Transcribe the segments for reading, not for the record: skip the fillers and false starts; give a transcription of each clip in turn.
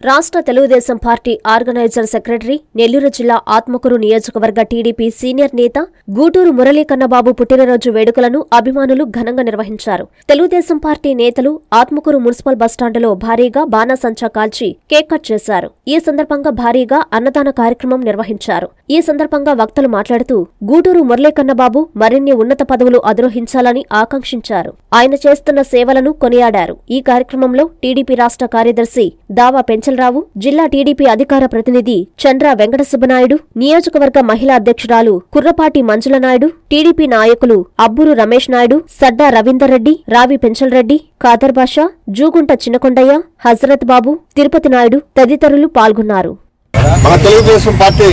రాష్ట్ర Telugu Desam party organiser secretary, Nellore జిల్లా ఆత్మకూరు నియోజకవర్గ టీడీపీ సీనియర్ నేత గూటూరు మురళీకన్నబాబు పుట్టినరోజు వేడుకలను అభిమానులు ఘనంగా నిర్వహించారు. తెలుగుదేశం పార్టీ నేతలు ఆత్మకూరు మున్సిపల్ బస్టాండులో భారీగా బాణాసంచా కాల్చి కేక్ కట్ చేశారు. ఈ సందర్భంగా భారీగా అన్నదాన కార్యక్రమం నిర్వహించారు. ఈ సందర్భంగా వక్తలు మాట్లాడుతూ గూటూరు మురళీకన్నబాబు మరిన్ని ఉన్నత పదవులు అధిరోహించాలని ఆకాంక్షించారు. ఆయన చేస్తున్న సేవలను కొనియాడారు. ఈ కార్యక్రమంలో టీడీపీ రాష్ట్ర కార్యదర్శి దావా పెంచలరావు, జిల్లా టీడీపీ అధికార ప్రతినిధి చంద్ర వెంకటసుబ్బనాయుడు, నియోజకవర్గ మహిళా అధ్యక్షురాలు కుర్రపాటి మంజులనాయుడు, టీడీపీ నాయకులు అబ్బూరు రమేష్ నాయుడు, సడ్డా రవీందర్ రెడ్డి, రావి పెంచలరెడ్డి, ఖాదర్ బాషా, జూగుంట చిన్నకొండయ్య, హజరత్ బాబు, తిరుపతి నాయుడు తదితరులు పాల్గొన్నారు. మన తెలుగుదేశం పార్టీ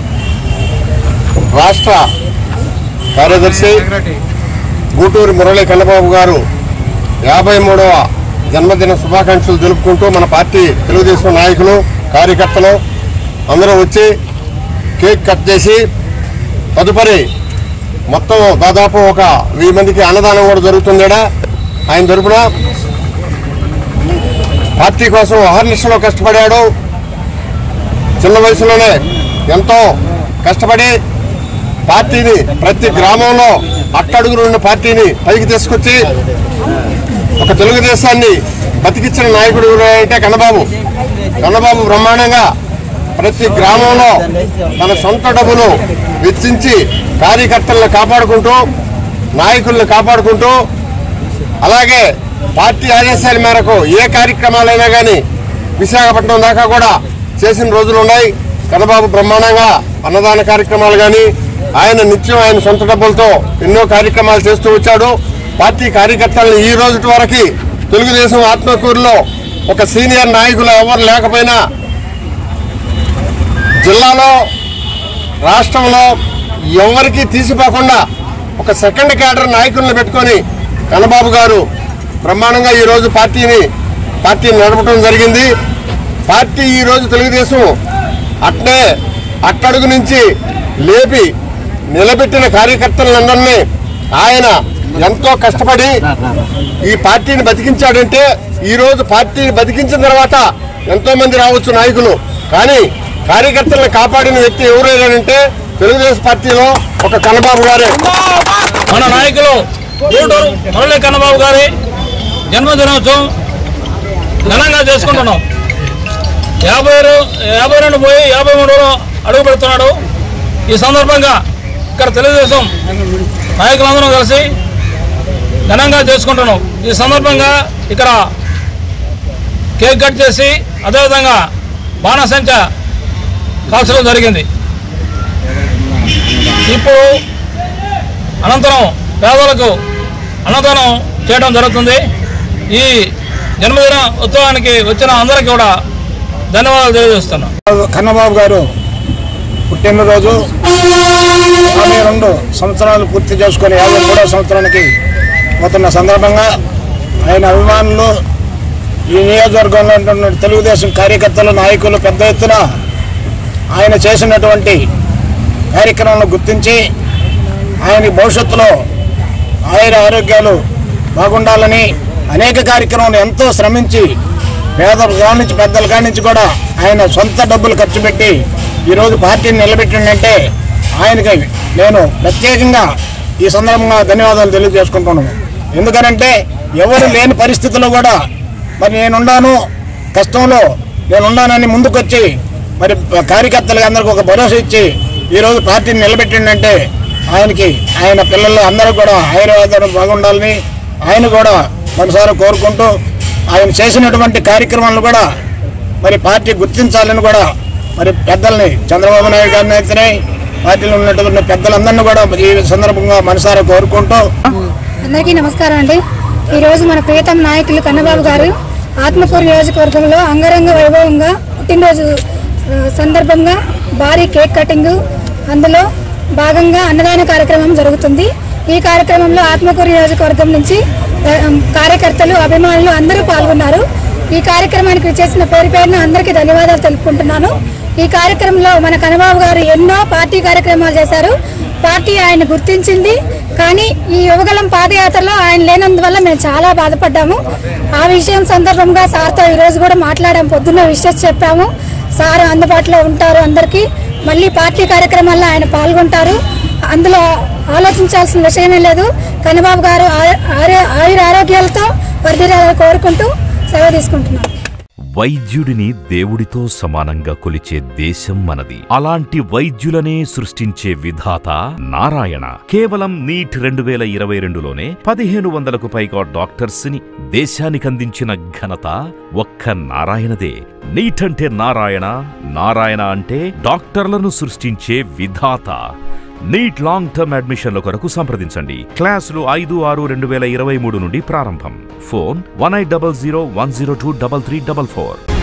రాష్ట్ర కార్యదర్శి గూటూరు మురళీకన్నబాబు గారు 53వ జన్మదిన శుభాకాంక్షలు తెలుపుకుంటూ మన పార్టీ తెలుగుదేశం నాయకులు, కార్యకర్తలు అందరూ వచ్చి కేక్ కట్ చేసి తదుపరి మొత్తం దాదాపు ఒక 1000 మందికి అన్నదానం కూడా జరుగుతుంది. ఆయన తరపున పార్టీ కోసం అహర్నిశలో కష్టపడాడు. చిన్న వయసులోనే ఎంతో కష్టపడి పార్టీని ప్రతి గ్రామంలో అట్టడుగులు ఉన్న పార్టీని పైకి తీసుకొచ్చి ఒక తెలుగుదేశాన్ని బతికించిన నాయకుడు అంటే కన్నబాబు బ్రహ్మాండంగా ప్రతి గ్రామంలో తన సొంత డబ్బులు వెచ్చించి కార్యకర్తలను కాపాడుకుంటూ, నాయకులను కాపాడుకుంటూ, అలాగే పార్టీ ఆదేశాల మేరకు ఏ కార్యక్రమాలైనా కానీ విశాఖపట్నం దాకా కూడా చేసిన రోజులు ఉన్నాయి. కన్నబాబు బ్రహ్మాండంగా అన్నదాన కార్యక్రమాలు కానీ ఆయన నిత్యం ఆయన సొంత డబ్బులతో ఎన్నో కార్యక్రమాలు చేస్తూ వచ్చాడు. పార్టీ కార్యకర్తలను ఈ రోజు వరకు తెలుగుదేశం ఆత్మకూరులో ఒక సీనియర్ నాయకులు ఎవరు లేకపోయినా జిల్లాలో, రాష్ట్రంలో ఎవరికి తీసిపోకుండా ఒక సెకండ్ క్యాడర్ నాయకులను పెట్టుకొని కన్నబాబు గారు బ్రహ్మాండంగా ఈరోజు పార్టీని నడపడం జరిగింది. పార్టీ ఈరోజు తెలుగుదేశం అట్నే అట్టడుగు నుంచి లేపి నిలబెట్టిన కార్యకర్తలందరినీ ఆయన ఎంతో కష్టపడి ఈ పార్టీని బతికించాడంటే, ఈరోజు పార్టీని బతికించిన తర్వాత ఎంతో మంది రావచ్చు నాయకులు, కానీ కార్యకర్తలను కాపాడిన వ్యక్తి ఎవరైనారంటే తెలుగుదేశం పార్టీలో ఒక కన్నబాబు గారే. మన నాయకులు గూటూరు మురళీ కన్నబాబు గారి జన్మదినోత్సవం ఘనంగా చేసుకుంటున్నాం. 52 పోయి 53లో అడుగు పెడుతున్నాడు. ఈ సందర్భంగా ఇక్కడ తెలుగుదేశం నాయకులందరం కలిసి ఘనంగా చేసుకుంటున్నాం. ఈ సందర్భంగా ఇక్కడ కేక్ కట్ చేసి అదేవిధంగా బాణసంచా కాల్చడం జరిగింది. ఇప్పుడు అనంతరం పేదలకు అన్నదానం చేయడం జరుగుతుంది. ఈ జన్మదిన ఉత్సవానికి వచ్చిన అందరికీ కూడా ధన్యవాదాలు తెలియజేస్తున్నాం. కన్నబాబు గారు పుట్టినరోజు 52 సంవత్సరాలు పూర్తి చేసుకొని 53వ సంవత్సరానికి పోతున్న సందర్భంగా ఆయన అభిమానులు, ఈ నియోజకవర్గంలో ఉన్నటువంటి తెలుగుదేశం కార్యకర్తలు, నాయకులు పెద్ద ఎత్తున ఆయన చేసినటువంటి కార్యక్రమాలను గుర్తించి ఆయన భవిష్యత్తులో ఆరోగ్యాలు బాగుండాలని అనేక కార్యక్రమాలు ఎంతో శ్రమించి పేదల కానించి పెద్దల కానించి కూడా ఆయన సొంత డబ్బులు ఖర్చు పెట్టి ఈరోజు పార్టీని నిలబెట్టిందంటే ఆయనకి నేను ప్రత్యేకంగా ఈ సందర్భంగా ధన్యవాదాలు తెలియజేసుకుంటున్నాను. ఎందుకనంటే ఎవరు లేని పరిస్థితుల్లో కూడా మరి నేనున్నాను, కష్టంలో నేనున్నానని ముందుకొచ్చి మరి కార్యకర్తలకి అందరికీ ఒక భరోసా ఇచ్చి ఈరోజు పార్టీని నిలబెట్టిందంటే ఆయనకి, ఆయన పిల్లలు అందరూ కూడా ఆయుర్వేదం బాగుండాలని ఆయన కూడా మనసారా కోరుకుంటూ, ఆయన చేసినటువంటి కార్యక్రమాలను కూడా మరి పార్టీ గుర్తించాలని కూడా మరి పెద్దల్ని చంద్రబాబు నాయుడు గారిని అయితేనే పార్టీలో ఉన్నటువంటి పెద్దలందరినీ కూడా ఈ సందర్భంగా మనసారా కోరుకుంటూ. అందరికీ నమస్కారం అండి. ఈరోజు మన ప్రియతమ నాయకులు కన్నబాబు గారు ఆత్మకూరు నియోజకవర్గంలో అంగరంగ వైభవంగా పుట్టినరోజు సందర్భంగా భారీ కేక్ కటింగ్, అందులో భాగంగా అన్నదాన కార్యక్రమం జరుగుతుంది. ఈ కార్యక్రమంలో ఆత్మకూరు నియోజకవర్గం నుంచి కార్యకర్తలు, అభిమానులు అందరూ పాల్గొన్నారు. ఈ కార్యక్రమానికి విచ్చేసిన పేరున అందరికీ ధన్యవాదాలు తెలుపుకుంటున్నాను. ఈ కార్యక్రమంలో మన కన్నబాబు గారు ఎన్నో పార్టీ కార్యక్రమాలు చేశారు. పార్టీ ఆయన గుర్తించింది. కానీ ఈ యువగలం పాదయాత్రలో ఆయన లేనందువల్ల మేము చాలా బాధపడ్డాము. ఆ విషయం సందర్భంగా సార్తో ఈరోజు కూడా మాట్లాడాము, పొద్దున్న విషయం చెప్పాము. సార్ అందుబాటులో ఉంటారు అందరికీ, మళ్ళీ పార్టీ కార్యక్రమాల్లో ఆయన పాల్గొంటారు. అందులో ఆలోచించాల్సిన విషయమే లేదు. కన్నబాబు గారు ఆయుర ఆరోగ్యాలతో వర్ధిల్లాలని కోరుకుంటూ సెలవు తీసుకుంటున్నాను. వైద్యుడిని దేవుడితో సమానంగా కొలిచే దేశం మనది. అలాంటి వైద్యులనే సృష్టించే విధాత నారాయణ. కేవలం నీట్ 2022లోనే 1500కు పైగా డాక్టర్స్ ని దేశానికందించిన ఘనత ఒక్క నారాయణదే. నీట్ అంటే నారాయణ, నారాయణ అంటే డాక్టర్లను సృష్టించే విధాత. నీట్ లాంగ్ టర్మ్ అడ్మిషన్ల కొరకు సంప్రదించండి. క్లాసులు 5/6/2023 నుండి ప్రారంభం. ఫోన్ 1800 102 3344.